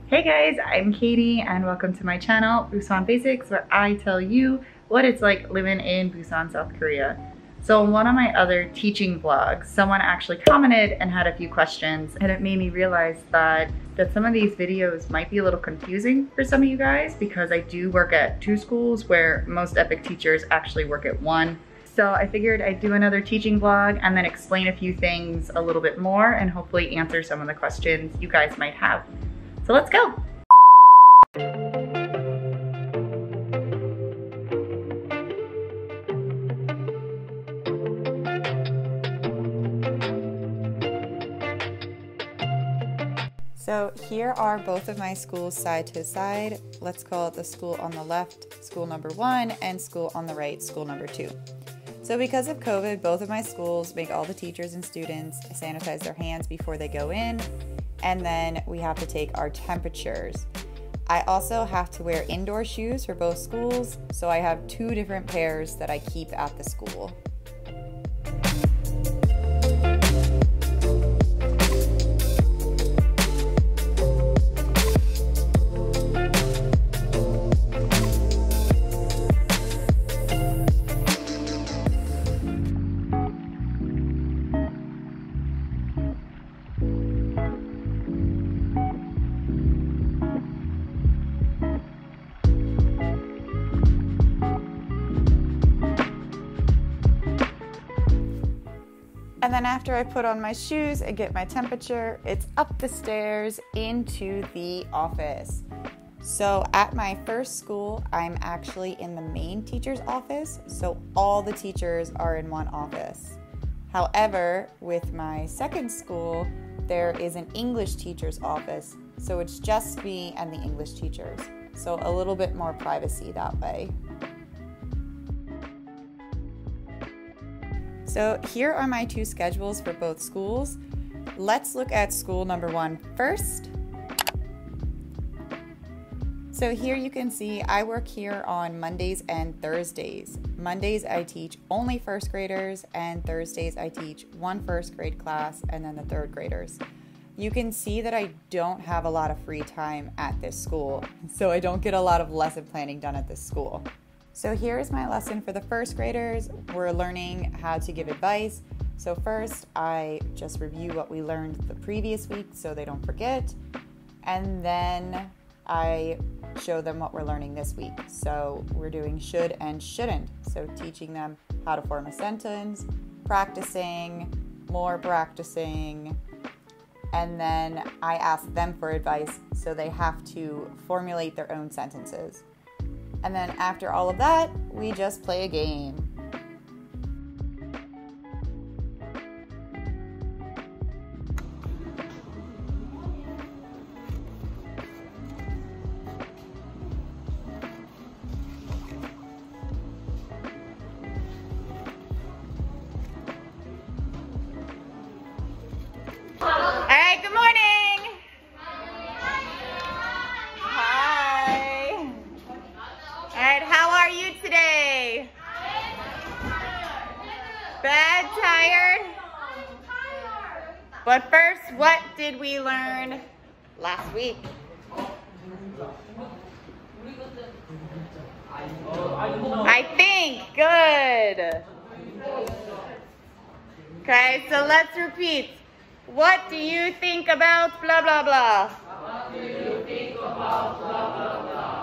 Hey guys, I'm Katie and welcome to my channel, Busan Basics, where I tell you what it's like living in Busan, South Korea. So in one of my other teaching vlogs, someone actually commented and had a few questions, and it made me realize that some of these videos might be a little confusing for some of you guys because I do work at 2 schools where most EPIK teachers actually work at 1. So I figured I'd do another teaching vlog and then explain a few things a little bit more and hopefully answer some of the questions you guys might have. So let's go. So here are both of my schools side to side. Let's call it the school on the left, school number 1, and school on the right, school number 2. So because of COVID, both of my schools make all the teachers and students sanitize their hands before they go in, and then we have to take our temperatures. I also have to wear indoor shoes for both schools, so I have 2 different pairs that I keep at the school. And then after I put on my shoes and get my temperature, it's up the stairs into the office. So at my first school, I'm actually in the main teacher's office, so all the teachers are in one office. However, with my second school, there is an English teacher's office, so it's just me and the English teachers. So a little bit more privacy that way. So here are my 2 schedules for both schools. Let's look at school number 1 first. So here you can see I work here on Mondays and Thursdays. Mondays I teach only 1st graders, and Thursdays I teach 1 1st grade class and then the 3rd graders. You can see that I don't have a lot of free time at this school, so I don't get a lot of lesson planning done at this school. So here's my lesson for the 1st graders. We're learning how to give advice. So first, I just review what we learned the previous week so they don't forget. And then I show them what we're learning this week. So we're doing should and shouldn't. So teaching them how to form a sentence, practicing, more practicing. And then I ask them for advice, so they have to formulate their own sentences. And then after all of that, we just play a game. All right, good morning. How are you today? Bad, tired? But first, what did we learn last week? I think, good. Okay, so let's repeat. What do you think about blah, blah, blah? What do you think about blah, blah, blah?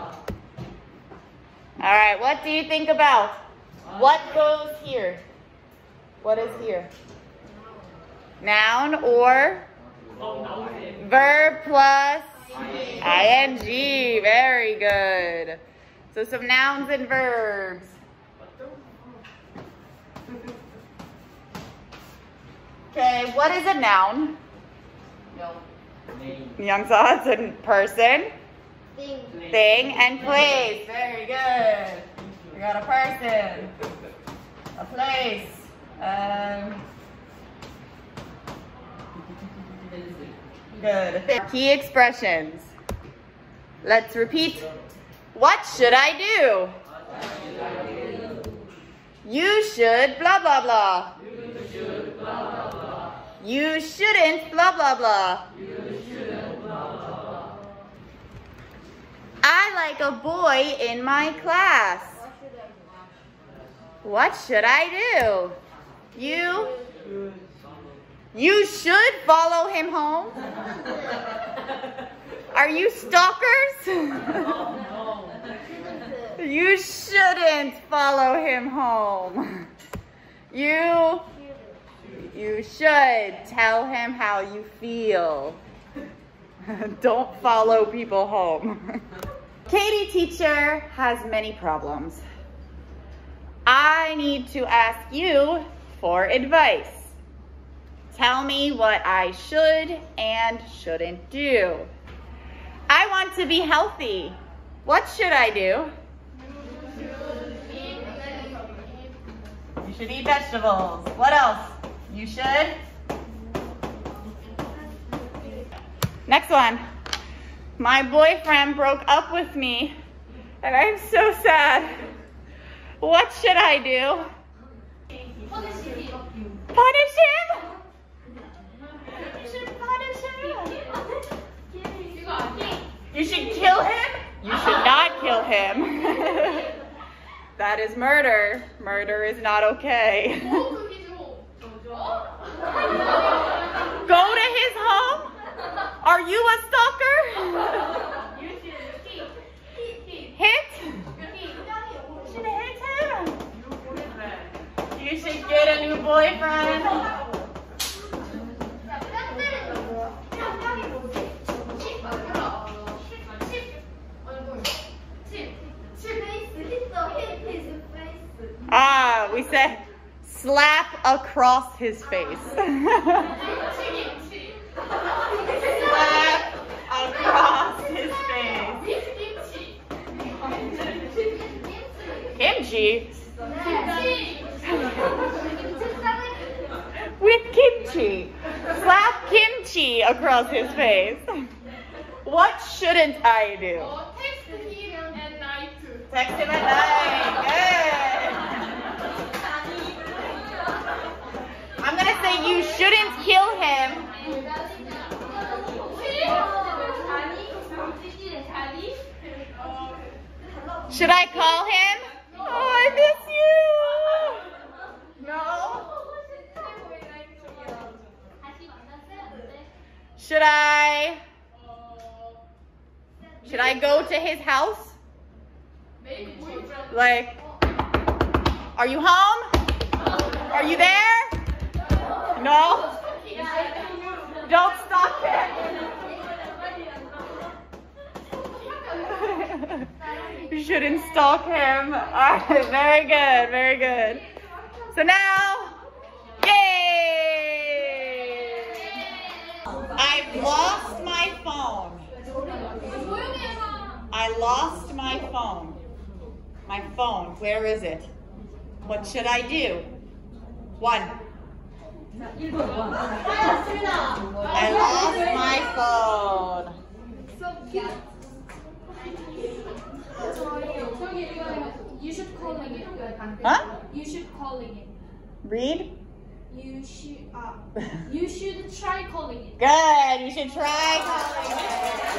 All right, what do you think about? What goes here? What is here? Noun or verb plus ing. Very good. So some nouns and verbs. Okay, what is a noun? Youngsa, it's a person. Thing and place. Very good. We got a person, a place. Good. Key expressions. Let's repeat. What should I do? You should blah blah blah. You shouldn't blah blah blah. like a boy in my class. What should I do? You should follow him home. Are you stalkers? You shouldn't follow him home. You should tell him how you feel. Don't follow people home. Katie teacher has many problems. I need to ask you for advice. Tell me what I should and shouldn't do. I want to be healthy. What should I do? You should eat vegetables. What else? You should? Next one. My boyfriend broke up with me and I'm so sad. What should I do? Punish him? You should punish him. You should kill him? You should not kill him. That is murder. Murder is not okay. Go to his home? Are you a stalker? Hit? You should hit him. You should get a new boyfriend. We said slap across his face. Slap across his face. Kimchi? With kimchi. Slap kimchi across his face. What shouldn't I do? Text him at night. Text him at night. Good. I'm going to say you shouldn't kill him. Should I call him? Oh, I miss you. No? Should I go to his house? Like, are you home? Are you there? No? Don't stalk him. You shouldn't stalk him. All right, very good, very good. So now, yay! I've lost my phone. I lost my phone. My phone, where is it? What should I do? 1. I lost my phone. You should calling it. Huh? You should calling it. Read? You should try calling it. Good. You should try calling it.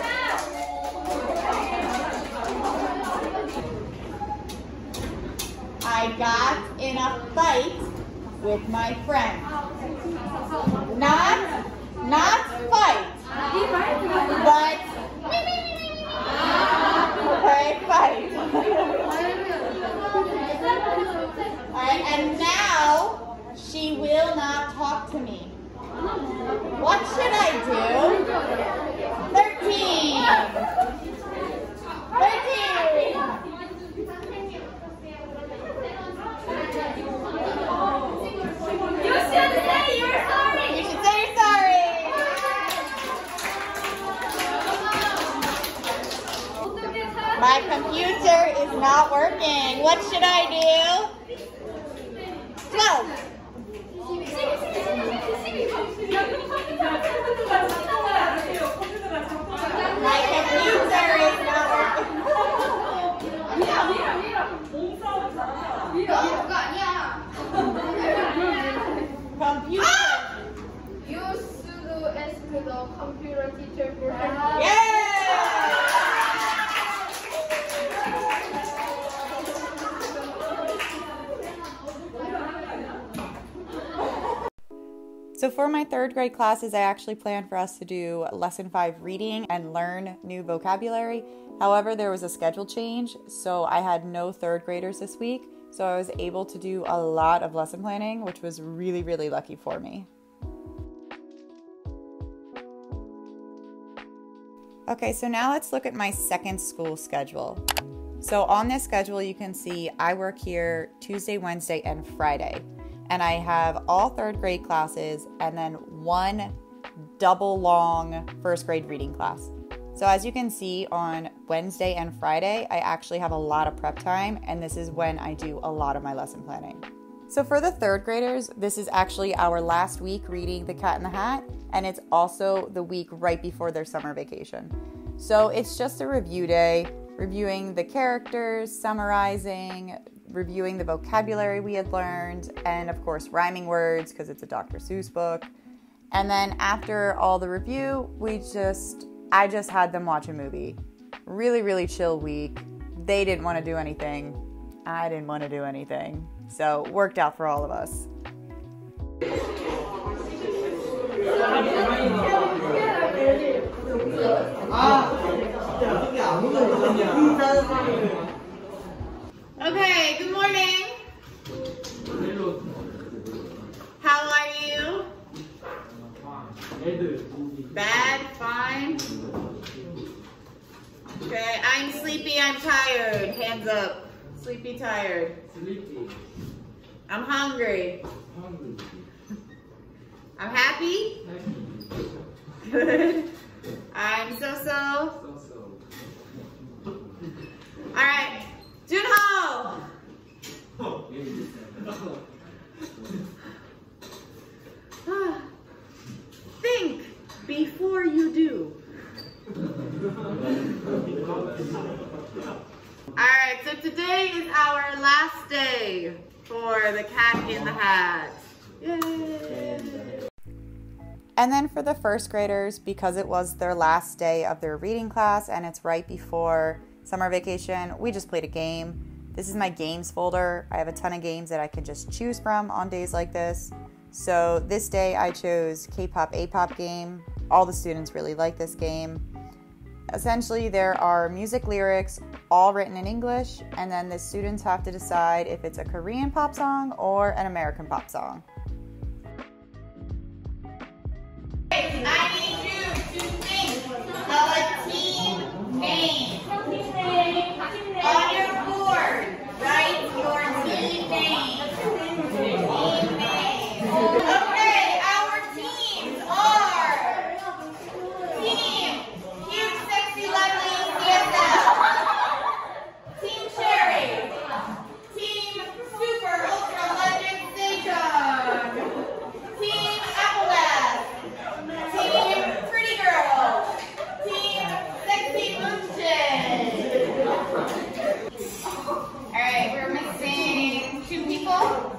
I got in a fight with my friend. Not fight, but okay, fight. Alright, and now she will not talk to me. What should I do? 13. 13. You should say you're sorry. You should say you're sorry. My computer is not working. What should I do? 12. My computer is not working. Computer. You should ask the computer teacher for help. Yeah! for my third grade classes, I actually planned for us to do lesson 5 reading and learn new vocabulary. However, there was a schedule change, so I had no third graders this week. So I was able to do a lot of lesson planning, which was really, really lucky for me. Okay, so now let's look at my second school schedule. So on this schedule, you can see I work here Tuesday, Wednesday, and Friday. And I have all third grade classes and then one double long first grade reading class. So as you can see on Wednesday and Friday, I actually have a lot of prep time, and this is when I do a lot of my lesson planning. So for the third graders, this is actually our last week reading The Cat in the Hat, and it's also the week right before their summer vacation. So it's just a review day, reviewing the characters, summarizing, reviewing the vocabulary we had learned, and of course rhyming words because it's a Dr. Seuss book. And then after all the review, I just had them watch a movie. Really, really chill week. They didn't want to do anything. I didn't want to do anything. So it worked out for all of us. Okay, good morning. How are you? Bad? Fine? Okay, I'm sleepy, I'm tired. Hands up. Sleepy, tired. Sleepy. I'm hungry. I'm happy? Good. I'm so-so. Alright. Junho! Think before you do. Alright, so today is our last day for the Cat in the Hat. Yay! And then for the first graders, because it was their last day of their reading class and it's right before summer vacation, we just played a game. This is my games folder. I have a ton of games that I can just choose from on days like this. So this day I chose K-pop, A-pop game. All the students really like this game. Essentially, there are music lyrics all written in English, and then the students have to decide if it's a Korean pop song or an American pop song. I need you to think of a team name. On your board, write your team name. Team name. Okay, our teams are Team Cute, Sexy, Lovely, CSL. Team Cherry. Team Super, Ultra, Legend, Sejong. Team Appleback. Team Pretty Girl. Team Sexy Moonshine. Alright, we're missing 2 people.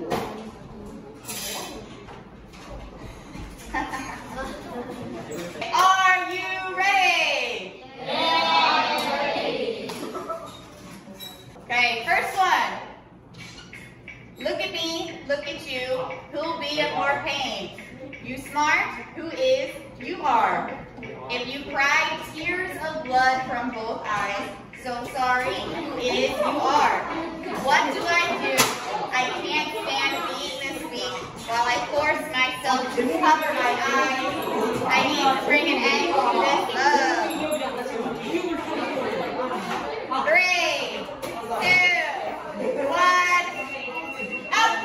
Are you ready? Ready. Okay, first one. Look at me, look at you. Who'll be in more pain? You smart? Who is? You are. If you cry tears of blood from both eyes, so sorry, who is? You are. What do? I can't stand being this weak while I force myself to cover my eyes. I need to bring an end to this love. 3, 2, 1, out!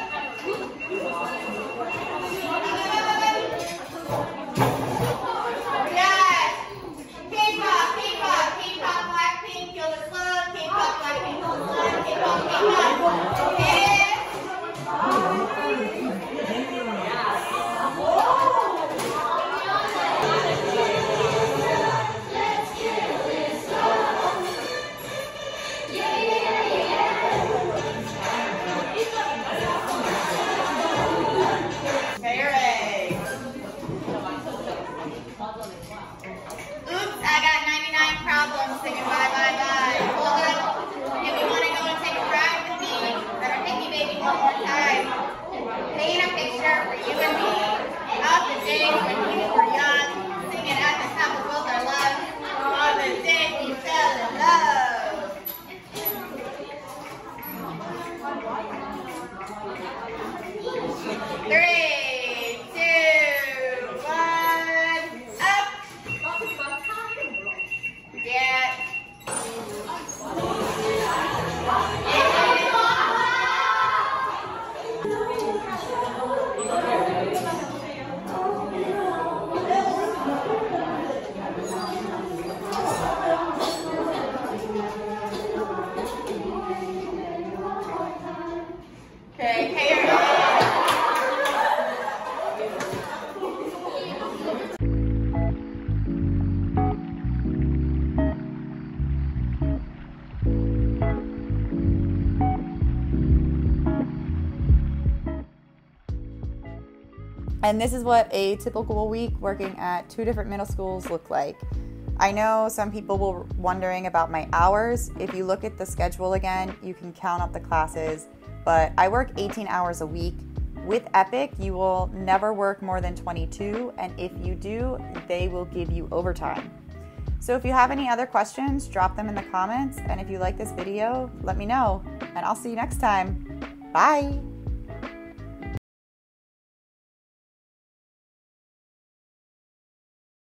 And this is what a typical week working at 2 different middle schools look like. I know some people were wondering about my hours. If you look at the schedule again, you can count up the classes, but I work 18 hours a week. With EPIK, you will never work more than 22, and if you do, they will give you overtime. So if you have any other questions, drop them in the comments, and if you like this video, let me know, and I'll see you next time. Bye!